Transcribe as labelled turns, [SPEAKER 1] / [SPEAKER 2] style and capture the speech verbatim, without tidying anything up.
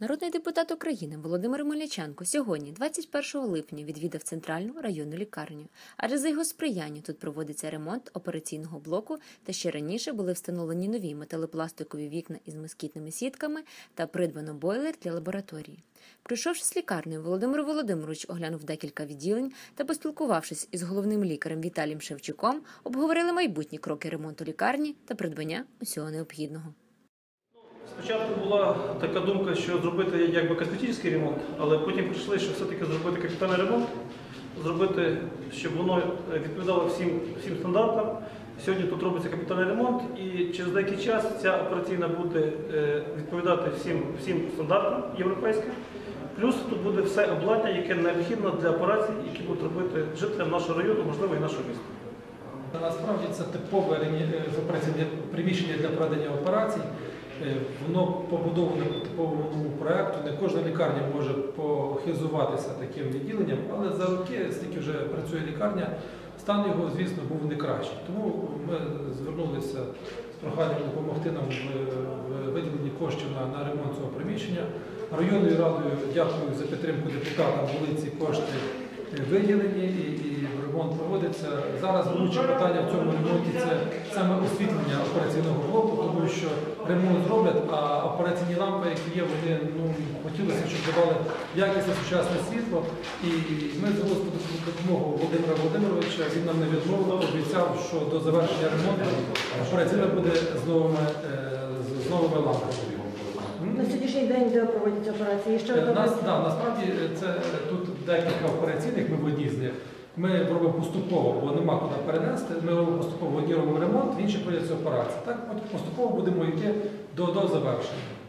[SPEAKER 1] Народний депутат України Володимир Мельниченко сьогодні, двадцять першого липня, відвідав Центральну районну лікарню. Адже за його сприяння тут проводиться ремонт операційного блоку та ще раніше були встановлені нові металопластикові вікна із москітними сітками та придбано бойлер для лабораторії. Прийшовшись лікарнею, Володимир Володимирович оглянув декілька відділень та, поспілкувавшись із головним лікарем Віталієм Шевчуком, обговорили майбутні кроки ремонту лікарні та придбання усього необхідного.
[SPEAKER 2] Спочатку була така думка, що зробити якби косметичний ремонт, але потім прийшли, що все-таки зробити капітальний ремонт, зробити, щоб воно відповідало всім, всім стандартам. Сьогодні тут робиться капітальний ремонт і через деякий час ця операційна буде відповідати всім, всім стандартам європейським. Плюс тут буде все обладнання, яке необхідно для операцій, які будуть робити жителям нашого району, можливо, і нашого міста.
[SPEAKER 3] Насправді це типове приміщення для проведення операцій. Воно побудоване по типовому проєкту. Не кожна лікарня може похизуватися таким відділенням, але за роки, стільки вже працює лікарня, стан його, звісно, був не кращий. Тому ми звернулися з проханням допомогти нам в виділенні коштів на, на ремонт цього приміщення. Районною радою дякую за підтримку депутатам, були ці кошти виділені і, і ремонт проводиться. Зараз болюче питання в цьому ремонті – це саме освітлення операційного блоку, тому що ремонт зроблять, а операційні лампи, які є, вони ну, хотілося, щоб давали якісне сучасне світло. І ми звернулися по допомогу Володимира Володимировича, він нам не відмовив, обіцяв, що до завершення ремонту операційна буде з новими, з новими лампами.
[SPEAKER 4] На сьогоднішній день де проводяться операції? Що
[SPEAKER 3] Нас, да, насправді це тут декілька операційних, ми в одній з них. Ми робимо поступово, бо нема куди перенести. Ми робимо поступово, одні робимо ремонт, в інші проводяться операції. Так, от поступово будемо йти до, до завершення.